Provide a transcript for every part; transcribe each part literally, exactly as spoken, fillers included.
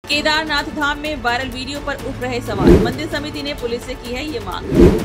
केदारनाथ धाम में viral video पर उठ रहे सवाल, मंदिर समिति ने पुलिस से की है ये मांग।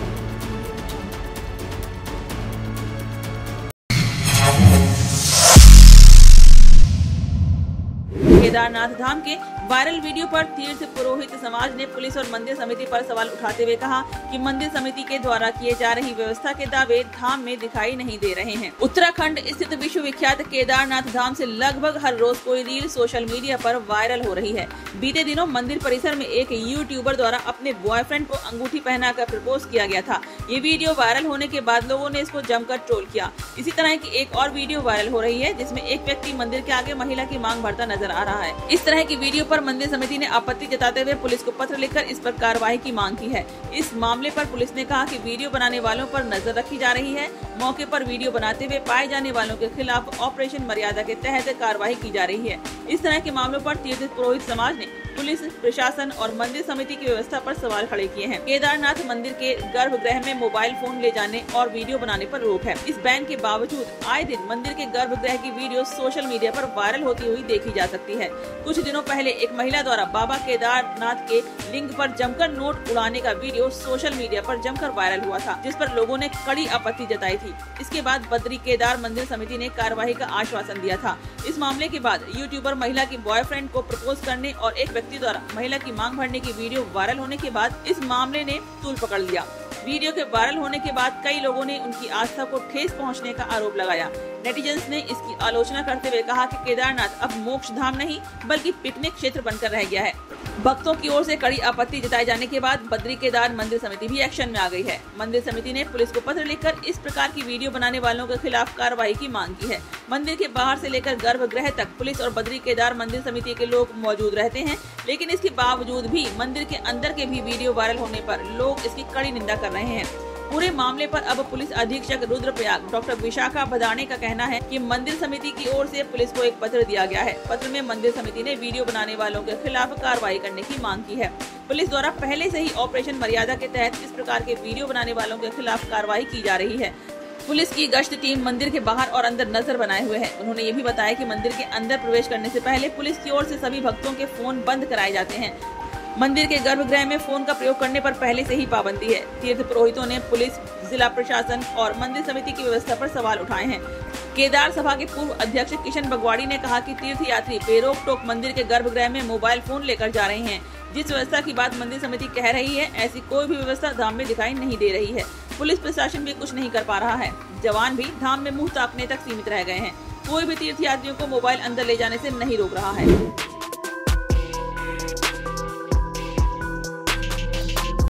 केदारनाथ धाम के वायरल वीडियो पर तीर्थ पुरोहित समाज ने पुलिस और मंदिर समिति पर सवाल उठाते हुए कहा कि मंदिर समिति के द्वारा किए जा रही व्यवस्था के दावे धाम में दिखाई नहीं दे रहे हैं। उत्तराखंड स्थित विश्व विख्यात केदारनाथ धाम से लगभग हर रोज कोई रील सोशल मीडिया पर वायरल हो रही है। बीते दिनों मंदिर परिसर में एक यूट्यूबर द्वारा अपने बॉयफ्रेंड को अंगूठी पहनाकर प्रपोज किया गया था। ये वीडियो वायरल होने के बाद लोगों ने इसको जमकर ट्रोल किया। इसी तरह की एक और वीडियो वायरल हो रही है जिसमें एक व्यक्ति मंदिर के आगे महिला की मांग भरता नजर आ रहा है। इस तरह की वीडियो पर मंदिर समिति ने आपत्ति जताते हुए पुलिस को पत्र लिखकर इस पर कार्रवाई की मांग की है। इस मामले पर पुलिस ने कहा कि वीडियो बनाने वालों पर नजर रखी जा रही है। मौके पर वीडियो बनाते हुए पाए जाने वालों के खिलाफ ऑपरेशन मर्यादा के तहत कार्रवाई की जा रही है। इस तरह के मामलों पर तीर्थ पुरोहित समाज ने पुलिस प्रशासन और मंदिर समिति की व्यवस्था पर सवाल खड़े किए हैं। केदारनाथ मंदिर के गर्भगृह में मोबाइल फोन ले जाने और वीडियो बनाने पर रोक है। इस बैन के बावजूद आए दिन मंदिर के गर्भगृह की वीडियो सोशल मीडिया पर वायरल होती हुई देखी जा सकती है। कुछ दिनों पहले एक महिला द्वारा बाबा केदारनाथ के लिंग पर जमकर नोट उड़ाने का वीडियो सोशल मीडिया पर जमकर वायरल हुआ था, जिस पर लोगों ने कड़ी आपत्ति जताई थी। इसके बाद बद्री केदार मंदिर समिति ने कार्रवाई का आश्वासन दिया था। इस मामले के बाद यूट्यूबर महिला की बॉयफ्रेंड को प्रपोज करने और एक व्यक्ति द्वारा महिला की मांग भरने की वीडियो वायरल होने के बाद इस मामले ने तूल पकड़ लिया। वीडियो के वायरल होने के बाद कई लोगों ने उनकी आस्था को ठेस पहुंचने का आरोप लगाया। नेटिजन्स ने इसकी आलोचना करते हुए कहा कि केदारनाथ अब मोक्ष धाम नहीं बल्कि पिकनिक क्षेत्र बनकर रह गया है। भक्तों की ओर से कड़ी आपत्ति जताए जाने के बाद बद्री केदार मंदिर समिति भी एक्शन में आ गई है। मंदिर समिति ने पुलिस को पत्र लिखकर इस प्रकार की वीडियो बनाने वालों के खिलाफ कार्रवाई की मांग की है। मंदिर के बाहर से लेकर गर्भगृह तक पुलिस और बद्री केदार मंदिर समिति के लोग मौजूद रहते हैं, लेकिन इसके बावजूद भी मंदिर के अंदर के भी वीडियो वायरल होने पर लोग इसकी कड़ी निंदा कर रहे हैं। पूरे मामले पर अब पुलिस अधीक्षक रुद्रप्रयाग डॉक्टर विशाखा भदाने का कहना है कि मंदिर समिति की ओर से पुलिस को एक पत्र दिया गया है। पत्र में मंदिर समिति ने वीडियो बनाने वालों के खिलाफ कार्रवाई करने की मांग की है। पुलिस द्वारा पहले से ही ऑपरेशन मर्यादा के तहत इस प्रकार के वीडियो बनाने वालों के खिलाफ कार्रवाई की जा रही है। पुलिस की गश्त टीम मंदिर के बाहर और अंदर नजर बनाए हुए है। उन्होंने ये भी बताया कि मंदिर के अंदर प्रवेश करने से पहले पुलिस की ओर से सभी भक्तों के फोन बंद कराए जाते हैं। मंदिर के गर्भगृह में फोन का प्रयोग करने पर पहले से ही पाबंदी है। तीर्थ पुरोहितों ने पुलिस, जिला प्रशासन और मंदिर समिति की व्यवस्था पर सवाल उठाए हैं। केदार सभा के पूर्व अध्यक्ष किशन बगवाड़ी ने कहा कि तीर्थ यात्री बेरोक टोक मंदिर के गर्भगृह में मोबाइल फोन लेकर जा रहे हैं। जिस व्यवस्था की बात मंदिर समिति कह रही है, ऐसी कोई भी व्यवस्था धाम में दिखाई नहीं दे रही है। पुलिस प्रशासन भी कुछ नहीं कर पा रहा है। जवान भी धाम में मुंह ताकने तक सीमित रह गए हैं। कोई भी तीर्थ यात्रियों को मोबाइल अंदर ले जाने से नहीं रोक रहा है।